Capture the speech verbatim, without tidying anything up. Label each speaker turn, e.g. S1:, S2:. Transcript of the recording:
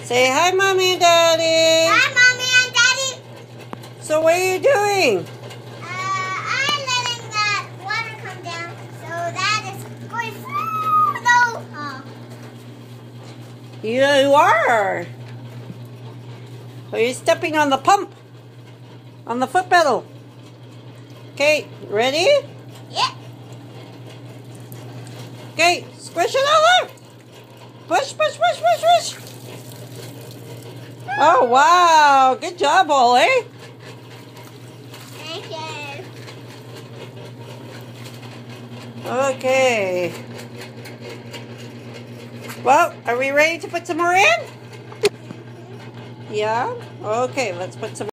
S1: Say hi, Mommy and Daddy.
S2: Hi, Mommy and Daddy.
S1: So what are you doing?
S2: Uh, I'm letting that water come down, so that is going through the hole.
S1: Yeah, you are. Are you stepping on the pump? On the foot pedal? Okay, ready?
S2: Yeah.
S1: Okay, squish it over. Push, push, push, push, push. Oh, wow. Good job, Wally.
S2: Thank you.
S1: Okay. Well, are we ready to put some more in? Yeah? Okay, let's put some